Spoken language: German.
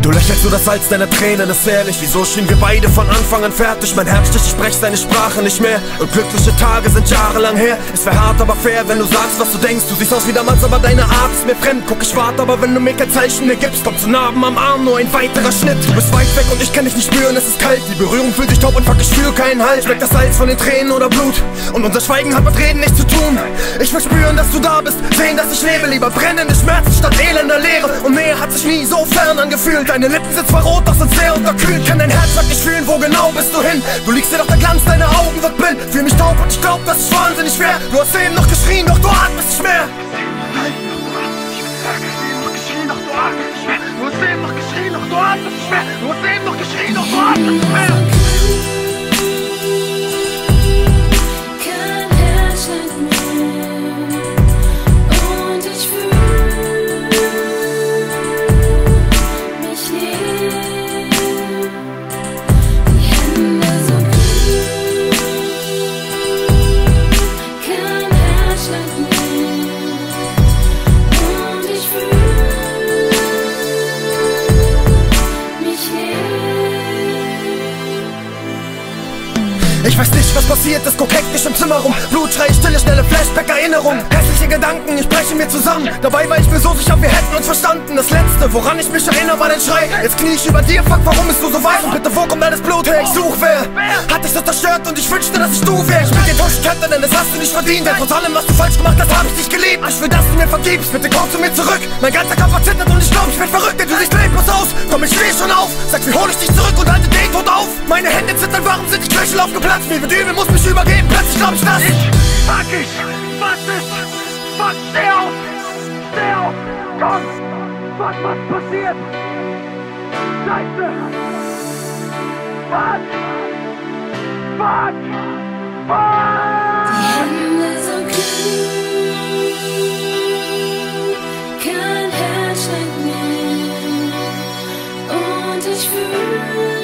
Du lächelst nur das Salz deiner Tränen, ist ehrlich. Wieso schienen wir beide von Anfang an fertig? Mein Herz sticht, ich sprech seine Sprache nicht mehr. Und glückliche Tage sind jahrelang her. Es wär hart, aber fair, wenn du sagst, was du denkst. Du siehst aus wie damals, aber deine Art ist mir fremd. Guck, ich warte, aber wenn du mir kein Zeichen mehr gibst, kommt zu Narben am Arm, nur ein weiterer Schnitt. Du bist weit weg und ich kann dich nicht spüren, es ist kalt. Die Berührung fühlt sich taub und fuck, ich fühl keinen Halt. Schmeckt das Salz von den Tränen oder Blut? Und unser Schweigen hat mit Reden nichts zu tun. Ich will spüren, dass du da bist, sehen, dass ich lebe. Lieber brennende Schmerzen statt elender Leere. Und Nähe hat sich nie so fern angefühlt. Deine Lippen sind zwar rot, doch sind sehr unterkühlt. Kann dein Herzschlag nicht fühlen, wo genau bist du hin? Du liegst dir doch, der Glanz deiner Augen wird blind. Fühl mich taub und ich glaub, das ist wahnsinnig schwer. Du hast eben noch geschrien, doch du atmest nicht mehr. Du hast eben noch geschrien, doch du atmest nicht mehr. Du hast eben noch geschrien, doch du atmest nicht mehr. Ich weiß nicht, was passiert ist, guck hektisch im Zimmer rum. Blutschrei, stille, schnelle Flashback-Erinnerung. Hässliche Gedanken, ich breche mir zusammen. Dabei war ich mir so sicher, wir hätten uns verstanden. Das Letzte, woran ich mich erinnere, war dein Schrei. Jetzt knie ich über dir, fuck, warum bist du so weiß? Und bitte, wo kommt deines Blut her? Ich such wer hat dich so zerstört und ich wünschte, dass ich du wär. Ich will dir Tuschkette, denn das hast du nicht verdient. Denn trotz allem, was du falsch gemacht hast, hab ich dich geliebt. Ich will, dass du mir vergibst, bitte komm zu mir zurück. Mein ganzer Körper zittert und ich glaub, ich bin verrückt, denn du siehst leblos aus. Komm, ich steh schon auf, sag, wie hol ich dich zurück und halte den Tod auf. Meine Hände zittern, warum sind die Knöchel aufgeplatzt? Mir wird übel, muss mich übergeben, plötzlich glaub ich das. Was ist? Fuck, steh auf! Steh auf! Komm! Fuck, was passiert? Scheiße! Fuck! Fuck! Fuck! Die Hände so kühl, kein Herzschlag mehr und ich fühle